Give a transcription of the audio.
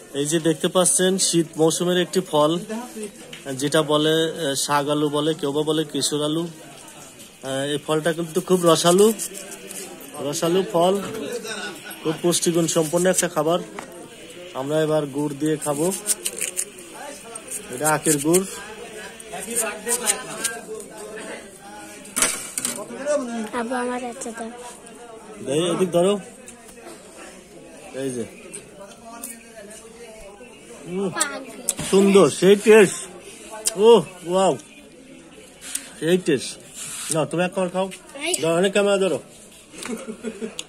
এই যে দেখতে পাচ্ছেন শীত মৌসুমের একটি ফল, যেটা বলে শাক আলু বলে, কেউ বা বলে কিশোর আলু। এই ফলটা কিন্তু খুব রসালো ফল, খুব পুষ্টিগুণ সম্পন্ন একটা খাবার। আমরা এবার গুড় দিয়ে খাবো, এটা আখের গুড়। এদিক ধরো, এই যে সুন্দর, সেই টেস্ট। ও ওয়াও, সেই টেস্ট। না তুমি এক খাবার খাও, অনেক ক্যামেরা ধরো।